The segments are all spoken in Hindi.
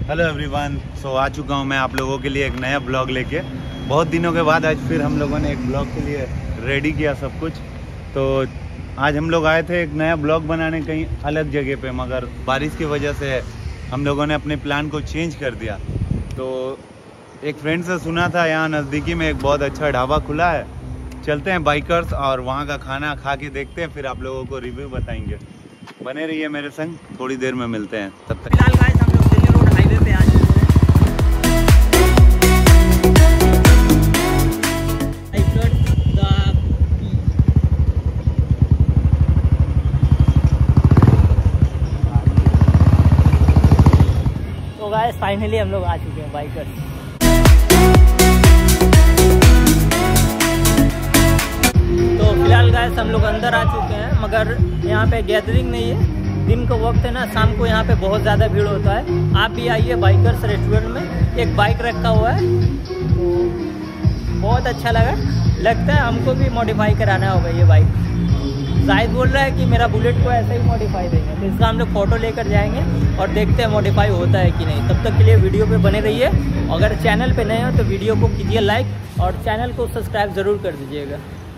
Hello everyone. सो आ चुका हूँ मैं आप लोगों के लिए एक नया ब्लॉग लेके। बहुत दिनों के बाद आज फिर हम लोगों ने एक ब्लॉग के लिए रेडी किया सब कुछ। तो आज हम लोग आए थे एक नया ब्लॉग बनाने कहीं अलग जगह पे, मगर बारिश की वजह से हम लोगों ने अपने प्लान को चेंज कर दिया। तो एक फ्रेंड से सुना था यहाँ नज़दीकी में एक बहुत अच्छा ढाबा खुला है, चलते हैं बाइकर्स और वहाँ का खाना खा के देखते हैं, फिर आप लोगों को रिव्यू बताएंगे। बने रहिए मेरे संग, थोड़ी देर में मिलते हैं। तब तक फिलहाल गाइस हम लोग दिल्ली रोड हाईवे पे आ चुके हैं। तो गाइस फाइनली हम लोग आ चुके हैं बाइकर्स। तो फिलहाल गाइस हम लोग अंदर आ चुके हैं, मगर यहाँ पे गैदरिंग नहीं है। दिन का वक्त है ना, शाम को यहाँ पे बहुत ज़्यादा भीड़ होता है। आप भी आइए बाइकर्स रेस्टोरेंट में। एक बाइक रखा हुआ है तो बहुत अच्छा लगता है। हमको भी मॉडिफाई कराना होगा ये बाइक। शायद बोल रहा है कि मेरा बुलेट को ऐसे ही मॉडिफाई देंगे, तो इसका हम लोग फ़ोटो लेकर जाएंगे और देखते हैं मॉडिफाई होता है कि नहीं। तब तक के लिए वीडियो पे बने रहिए। अगर चैनल पे नए हो तो वीडियो को कीजिए लाइक और चैनल को सब्सक्राइब ज़रूर कर दीजिएगा।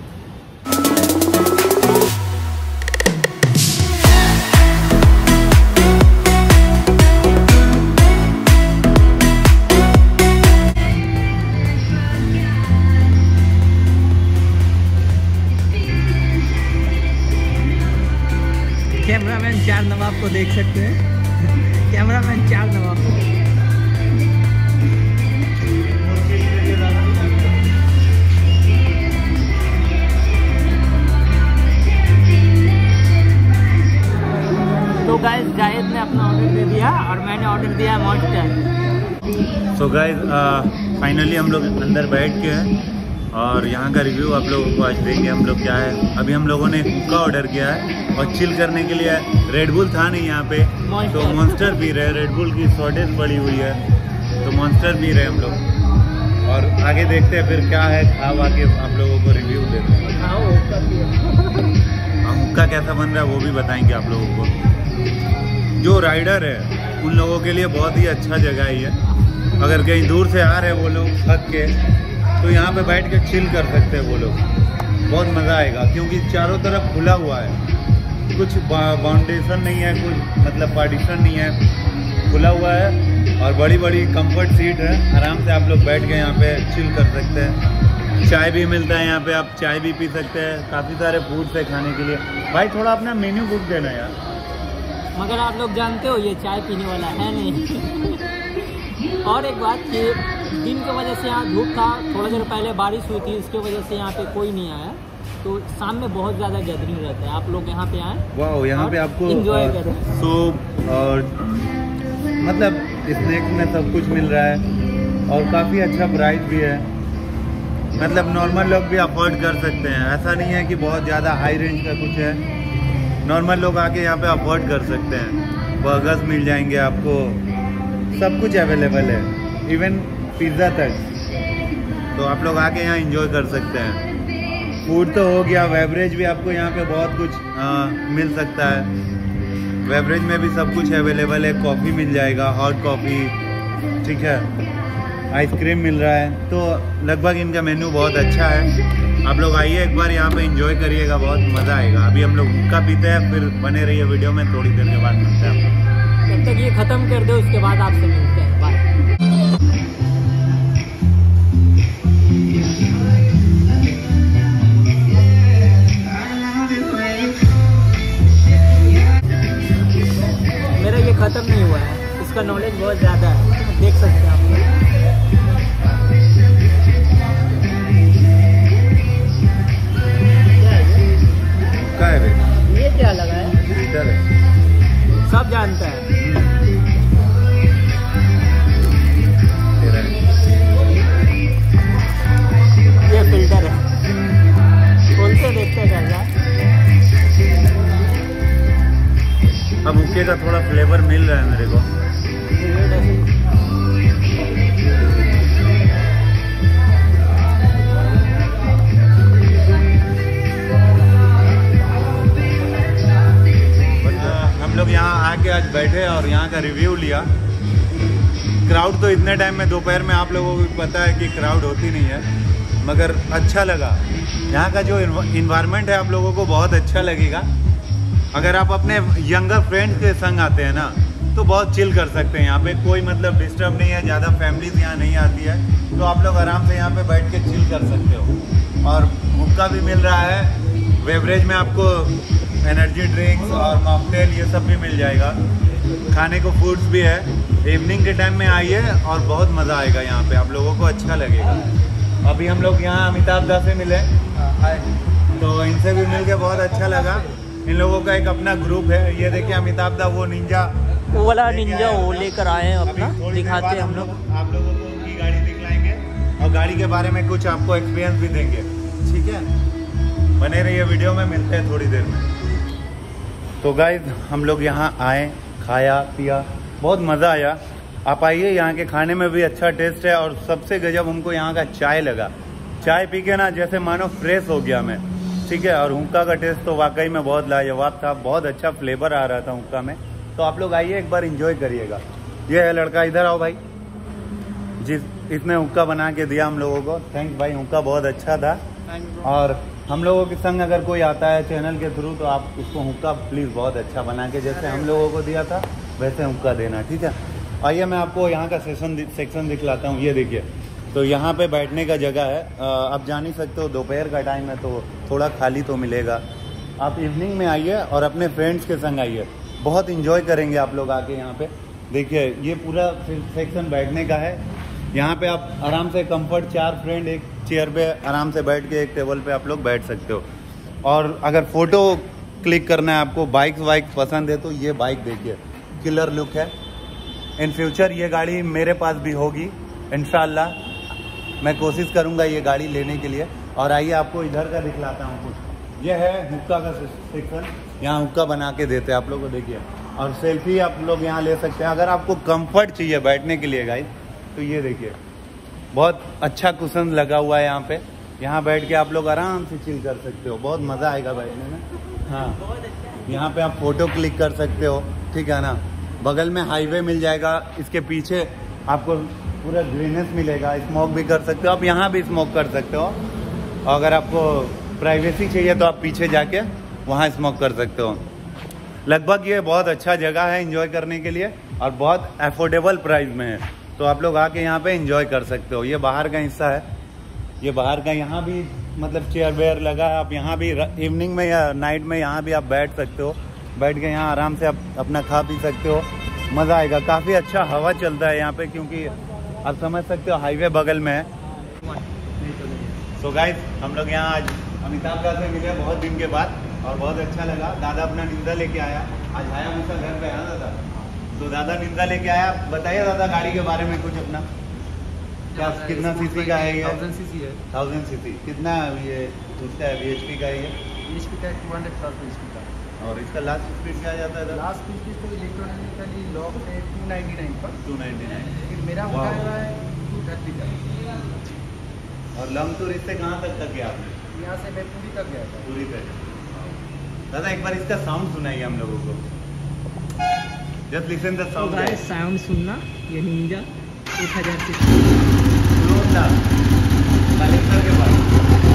कैमरामैन चार नवाब को देख सकते हैं। कैमरामैन चार नवाब को। तो गाइस जायद ने अपना ऑर्डर दे दिया और मैंने ऑर्डर दिया मॉन्स्टर। सो गाइस फाइनली हम लोग अंदर बैठ के हैं और यहाँ का रिव्यू आप लोगों को आज देंगे हम लोग। क्या है, अभी हम लोगों ने हुक्का ऑर्डर किया है और चिल करने के लिए रेड बुल था नहीं यहाँ पे, तो मॉन्स्टर पी रहे हैं। रेड बुल की शॉर्टेज पड़ी हुई है तो मॉन्स्टर पी रहे हैं हम लोग। और आगे देखते हैं फिर क्या है, खा के आप लोगों को रिव्यू देते हैं। हुक्का कैसा बन रहा है वो भी बताएंगे आप लोगों को। जो राइडर है उन लोगों के लिए बहुत ही अच्छा जगह ही है। अगर कहीं दूर से आ रहे हैं वो लोग थक के, तो यहाँ पे बैठ के चिल कर सकते हैं वो लोग। बहुत मज़ा आएगा क्योंकि चारों तरफ खुला हुआ है, कुछ बाउंडेशन नहीं है, कुछ मतलब पार्टीशन नहीं है, खुला हुआ है। और बड़ी बड़ी कंफर्ट सीट है, आराम से आप लोग बैठ के यहाँ पे चिल कर सकते हैं। चाय भी मिलता है यहाँ पे, आप चाय भी पी सकते हैं। काफ़ी सारे फूड्स है खाने के लिए। भाई थोड़ा अपना मेन्यू बुक देना यार। मगर आप लोग जानते हो ये चाय पीने वाला है नहीं। और एक बात कि दिन की वजह से यहाँ धूप था, थोड़ा देर पहले बारिश हुई थी, इसके वजह से यहाँ पे कोई नहीं आया। तो शाम में बहुत ज़्यादा गैदरिंग रहता है। आप लोग यहाँ पे आए, वाह, यहाँ पे आपको एंजॉय करें। सूप और मतलब स्नैक्स में सब कुछ मिल रहा है और काफ़ी अच्छा प्राइस भी है। मतलब नॉर्मल लोग भी अफोर्ड कर सकते हैं। ऐसा नहीं है कि बहुत ज़्यादा हाई रेंज का कुछ है। नॉर्मल लोग आके यहाँ पे अफोर्ड कर सकते हैं। बर्गर्स मिल जाएंगे आपको, सब कुछ अवेलेबल है, इवन पिज़्ज़ा तक। तो आप लोग आके यहाँ एंजॉय कर सकते हैं। फूड तो हो गया, बेवरेज भी आपको यहाँ पे बहुत कुछ मिल सकता है। बेवरेज में भी सब कुछ अवेलेबल है। कॉफ़ी मिल जाएगा, हॉट कॉफ़ी, ठीक है, आइसक्रीम मिल रहा है। तो लगभग इनका मेन्यू बहुत अच्छा है। आप लोग आइए एक बार यहाँ पे एंजॉय करिएगा, बहुत मज़ा आएगा। अभी हम लोग हुक्का पीते हैं, फिर बने रहिए वीडियो में, थोड़ी देर के बाद मिलते हैं। जब तक ये ख़त्म कर दो उसके बाद आपसे मिलते हैं। बाय। मेरा ये ख़त्म नहीं हुआ है, इसका नॉलेज बहुत ज़्यादा है, देख सकते हैं आप लोग। क्या है ये क्या लगा है? इधर है, सब जानता है। ये फिल्टर है, खोल के देखते हैं कैसा। अब हुक्के का थोड़ा फ्लेवर मिल रहा है मेरे को। हम लोग यहाँ आके आज बैठे और यहाँ का रिव्यू लिया। क्राउड तो इतने टाइम में दोपहर में आप लोगों को पता है कि क्राउड होती नहीं है, मगर अच्छा लगा। यहाँ का जो इन्वायरमेंट है आप लोगों को बहुत अच्छा लगेगा। अगर आप अपने यंगर फ्रेंड्स के संग आते हैं ना तो बहुत चिल कर सकते हैं। यहाँ पे कोई मतलब डिस्टर्ब नहीं है, ज़्यादा फैमिलीज यहाँ नहीं आती है, तो आप लोग आराम से यहाँ पे बैठ के चिल कर सकते हो। और हुक्का भी मिल रहा है, बेवरेज में आपको एनर्जी ड्रिंक्स और मॉकटेल ये सब भी मिल जाएगा। खाने को फूड्स भी है। इवनिंग के टाइम में आइए और बहुत मज़ा आएगा यहाँ पे, आप लोगों को अच्छा लगेगा। अभी हम लोग यहाँ अमिताभ दा से मिले, तो इनसे भी मिल के बहुत अच्छा लगा। इन लोगों का एक अपना ग्रुप है, ये देखिए अमिताभ दा वो निंजा, वो वाला निंजा वो लेकर आए हैं अपना, दिखाते हैं हम लोग। आप लोगों को उनकी गाड़ी दिखलाएंगे और गाड़ी के बारे में कुछ आपको एक्सपीरियंस भी देंगे, ठीक है। बने रहिए वीडियो में, मिलते हैं थोड़ी देर में। तो गाइस हम लोग यहाँ आए, खाया पिया, बहुत मज़ा आया। आप आइए, यहाँ के खाने में भी अच्छा टेस्ट है। और सबसे गजब हमको यहाँ का चाय लगा। चाय पी के ना जैसे मानो फ्रेश हो गया मैं, ठीक है। और हुक्का का टेस्ट तो वाकई में बहुत लाजवाब था, बहुत अच्छा फ्लेवर आ रहा था हुक्का में। तो आप लोग आइए, एक बार एंजॉय करिएगा। ये है लड़का, इधर आओ भाई, इसने हुक्का बना के दिया हम लोगों को। थैंक्स भाई, हुक्का बहुत अच्छा था। और हम लोगों के संग अगर कोई आता है चैनल के थ्रू तो आप उसको हुक्का प्लीज़ बहुत अच्छा बना के, जैसे हम लोगों को दिया था वैसे हुक्का देना, ठीक है। आइए मैं आपको यहाँ का सेक्शन दिखलाता हूँ। ये देखिए, तो यहाँ पे बैठने का जगह है। आप जान ही सकते हो दोपहर का टाइम है तो थोड़ा खाली तो मिलेगा। आप इवनिंग में आइए और अपने फ्रेंड्स के संग आइए, बहुत इंजॉय करेंगे आप लोग आके यहाँ पे। देखिए ये पूरा सेक्शन बैठने का है। यहाँ पे आप आराम से कंफर्ट, 4 फ्रेंड एक चेयर पे आराम से बैठ के एक टेबल पे आप लोग बैठ सकते हो। और अगर फ़ोटो क्लिक करना है आपको, बाइक पसंद है, तो ये बाइक देखिए, किलर लुक है। इन फ्यूचर ये गाड़ी मेरे पास भी होगी इंशाल्लाह। मैं कोशिश करूँगा ये गाड़ी लेने के लिए। और आइए आपको इधर का दिखलाता हूँ कुछ। ये है हुक्का का सेक्शन, यहाँ हुक्का बना के देते हैं आप लोगों को, देखिए। और सेल्फी आप लोग यहाँ ले सकते हैं। अगर आपको कंफर्ट चाहिए बैठने के लिए गाइस, तो ये देखिए बहुत अच्छा कुशन लगा हुआ है यहाँ पे। यहाँ बैठ के आप लोग आराम से चिल कर सकते हो, बहुत मज़ा आएगा बैठने में। हाँ, यहाँ पे आप फोटो क्लिक कर सकते हो, ठीक है ना। बगल में हाईवे मिल जाएगा, इसके पीछे आपको पूरा ग्रीनेस मिलेगा, स्मोक भी कर सकते हो आप, यहाँ भी स्मोक कर सकते हो। और अगर आपको प्राइवेसी चाहिए तो आप पीछे जाके वहाँ स्मोक कर सकते हो। लगभग ये बहुत अच्छा जगह है एंजॉय करने के लिए और बहुत अफोर्डेबल प्राइस में है, तो आप लोग आके यहाँ पे एंजॉय कर सकते हो। ये बाहर का हिस्सा है, ये बाहर का, यहाँ भी मतलब चेयर वेयर लगा है। आप यहाँ भी इवनिंग में या नाइट में यहाँ भी आप बैठ सकते हो, बैठ के यहाँ आराम से आप अपना खा पी सकते हो, मज़ा आएगा। काफ़ी अच्छा हवा चलता है यहाँ पे, क्योंकि आप समझ सकते हो हाईवे बगल में है। तो गाइस हम लोग यहाँ आज अमिताभ दा से मिले बहुत दिन के बाद और बहुत अच्छा लगा। दादा अपना निंदा लेके आया, आज आया मुझसे घर पे आया दादा, तो दादा निंदा लेके आया। बताइए दादा गाड़ी के बारे में कुछ अपना, क्या कितना सीसी का है ये? 1000 सीसी है। 1000 सीसी कितना ये उसका है? बीएचपी का है ये? बीएचपी का 200 प्लस बीएचपी का। और इसका लास्ट स्पीड क्या जाता है? लास्ट स्पीड तो इलेक्ट्रॉनिकली लॉक है 299 पर 299। लेकिन मेरा हुआ है 230 का। और लॉन्ग टूर इससे कहाँ तक गया आपने? यहाँ से मैं पूरी तक गया था। पूरी तक। दादा एक बार इसका साउंड सुनाइए हम लोगों को। Just listen the sound. Guys sound सुनना, ये निंजा 1000 से स्लो था कलेक्टर के बाद।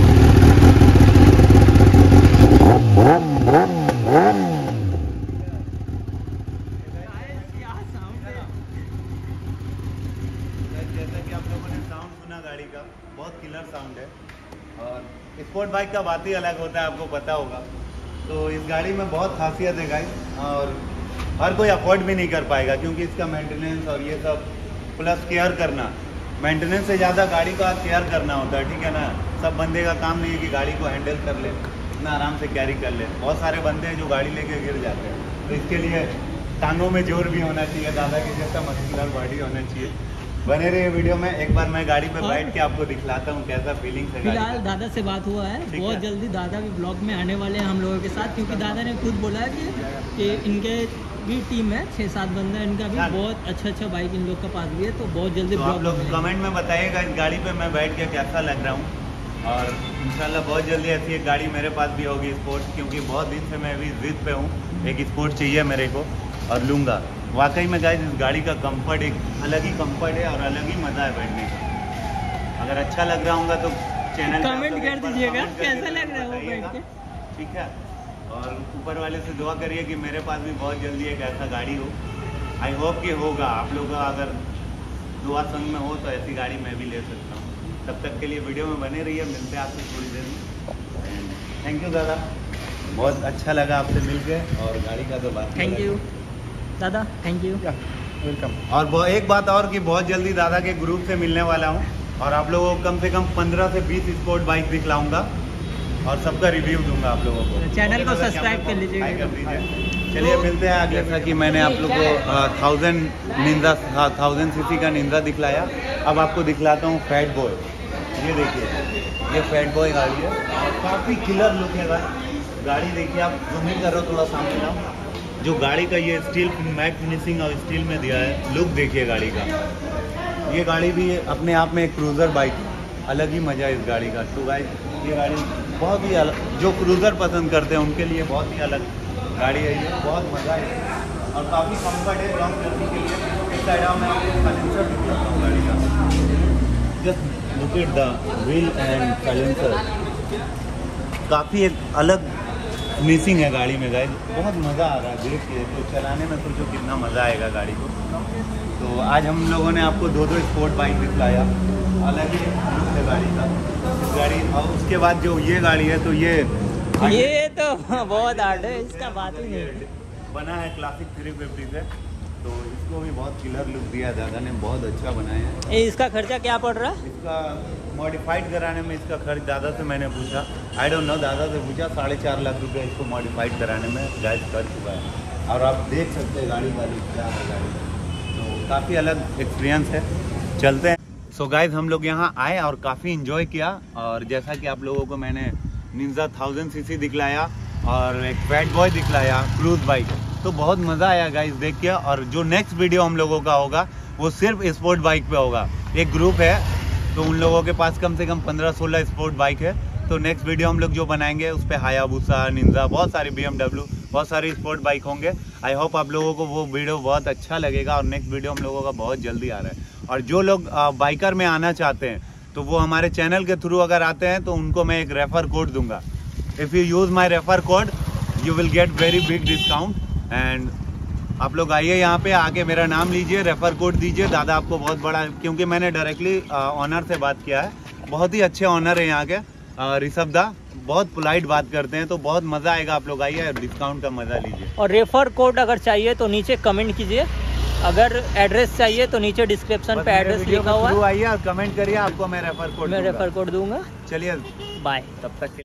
जैसा कि आप लोगों ने साउंड सुना गाड़ी का, बहुत किलर साउंड है। और स्पोर्ट बाइक का बात ही अलग होता है, आपको पता होगा। तो इस गाड़ी में बहुत खासियत है गाइस, और हर कोई अफोर्ड भी नहीं कर पाएगा, क्योंकि इसका मेंटेनेंस और ये सब प्लस केयर करना, मेंटेनेंस से ज़्यादा गाड़ी का केयर करना होता है, ठीक है ना। सब बंदे का काम नहीं है कि गाड़ी को हैंडल कर ले, इतना आराम से कैरी कर ले। बहुत सारे बंदे हैं जो गाड़ी लेके गिर जाते हैं, तो इसके लिए टांगों में जोर भी होना चाहिए, दादा के जैसा मस्कुलर बॉडी होना चाहिए। बने रहिए वीडियो में, एक बार मैं गाड़ी पे बैठ के आपको दिखलाता हूँ कैसा फीलिंग है। फिलहाल दादा से बात हुआ है, बहुत जल्दी दादा भी ब्लॉग में आने वाले हैं हम लोगों के साथ, क्योंकि दादा ने खुद बोला है कि इनके भी टीम है 6-7 बंदा, इनका भी बहुत अच्छा बाइक इन लोग का पास भी है, तो बहुत जल्दी तो आप लोग कमेंट में बताइएगा इस गाड़ी पे मैं बैठ के कैसा लग रहा हूँ। और इंशाल्लाह बहुत जल्दी ऐसी एक गाड़ी मेरे पास भी होगी स्पोर्ट्स, क्योंकि बहुत दिन से मैं अभी जिद पे हूँ, एक स्पोर्ट्स चाहिए मेरे को और लूँगा। वाकई में गाइस इस गाड़ी का कंफर्ट एक अलग ही कंफर्ट है और अलग ही मज़ा है बैठने का। अगर अच्छा लग रहा होगा तो चैनल कमेंट कर दीजिएगा कैसा लग रहा है वो बैठ के। ठीक है, और ऊपर वाले से दुआ करिए कि मेरे पास भी बहुत जल्दी एक ऐसा गाड़ी हो। आई होप कि होगा। आप लोग अगर दुआ संग में हो तो ऐसी गाड़ी मैं भी ले सकता हूँ। तब तक के लिए वीडियो में बने रहिए, मिलते हैं आपसे थोड़ी देर में। थैंक यू दादा, बहुत अच्छा लगा आपसे मिलके और गाड़ी का तो बात। थैंक यू दादा, थैंक यू, वेलकम। और एक बात और कि बहुत जल्दी दादा के ग्रुप से मिलने वाला हूँ और आप लोगों को कम से कम 15 से 20 स्पोर्ट बाइक दिखलाऊंगा और सबका रिव्यू दूंगा आप लोगों को। चैनल को सब्सक्राइब कर लीजिएगा। चलिए मिलते हैं। जैसा कि मैंने आप लोग को 1000 सीसी का निंजा दिखलाया, अब आपको दिखलाता हूँ फैट बॉय। ये देखिए, ये फैट बॉय गाड़ी है और काफ़ी किलर लुक है गाड़ी। देखिए आप जूम इन करो थोड़ा सामने ना, जो गाड़ी का ये स्टील मैट फिनिशिंग और स्टील में दिया है, लुक देखिए गाड़ी का। ये गाड़ी भी अपने आप में एक क्रूज़र बाइक, अलग ही मज़ा है इस गाड़ी का। तो गाइस ये गाड़ी बहुत ही अलग, जो क्रूज़र पसंद करते हैं उनके लिए बहुत ही अलग गाड़ी है ये। बहुत मज़ा है और काफ़ी कंफर्ट है लॉन्ग जर्नी के लिए। इस साइड में आपको साइलेंसर दिखाता हूँ गाड़ी का। Just look at the wheel and silencer, काफ़ी एक अलग फिनिशिंग है गाड़ी में गाइस। बहुत मज़ा आ रहा है देखिए, तो चलाने में सोचो कितना मज़ा आएगा गाड़ी को। तो आज हम लोगों ने आपको 2 स्पोर्ट बाइक दिखलाया, अलग ही लुक है गाड़ी का इस गाड़ी। और उसके बाद जो ये गाड़ी है तो ये तो बहुत हार्ड है, इसका बात ही नहीं। बना है क्लासिक 350 से, तो इसको भी बहुत किलर लुक दिया दादा ने, बहुत अच्छा बनाया है। इसका खर्चा क्या पड़ रहा है? इसका मॉडिफाइड कराने में इसका खर्च दादा से मैंने पूछा, आई डोंट नो, दादा से पूछा 4.5 लाख रुपया इसको मॉडिफाइड कराने में गाइस कर चुका है। और आप देख सकते हैं गाड़ी का लुक क्या है गाड़ी का, तो काफ़ी अलग एक्सपीरियंस है। चलते हैं। सो गाइस हम लोग यहाँ आए और काफ़ी इन्जॉय किया, और जैसा कि आप लोगों को मैंने निंजा 1000 सीसी दिखलाया और एक फैट बॉय दिखलाया क्रूज बाइक, तो बहुत मज़ा आया गाइस देख के। और जो नेक्स्ट वीडियो हम लोगों का होगा वो सिर्फ स्पोर्ट बाइक पे होगा। एक ग्रुप है तो उन लोगों के पास कम से कम 15-16 स्पोर्ट बाइक है। तो नेक्स्ट वीडियो हम लोग जो बनाएंगे उस पर हायाबुसा, निंजा, बहुत सारी BMW, बहुत सारी स्पोर्ट बाइक होंगे। आई होप आप लोगों को वो वीडियो बहुत अच्छा लगेगा और नेक्स्ट वीडियो हम लोगों का बहुत जल्दी आ रहा है। और जो लोग बाइकर में आना चाहते हैं तो वो हमारे चैनल के थ्रू अगर आते हैं तो उनको मैं एक रेफर कोड दूंगा। If you use my refer code you will get very big discount. And आप लोग आइए यहाँ पे, आके मेरा नाम लीजिए, रेफर कोड दीजिए। दादा आपको बहुत बड़ा, क्योंकि मैंने डायरेक्टली ऑनर से बात किया है, बहुत ही अच्छे ऑनर है यहाँ के, ऋषभ दा, बहुत पोलाइट बात करते हैं। तो बहुत मज़ा आएगा, आप लोग आइए और डिस्काउंट का मज़ा लीजिए। और रेफर कोड अगर चाहिए तो नीचे कमेंट कीजिए, अगर एड्रेस चाहिए तो नीचे डिस्क्रिप्शन पे एड्रेस लिखा हुआ है, आइए और कमेंट करिए, आपको मैं रेफर कोड दूंगा। चलिए बाय, तब तक।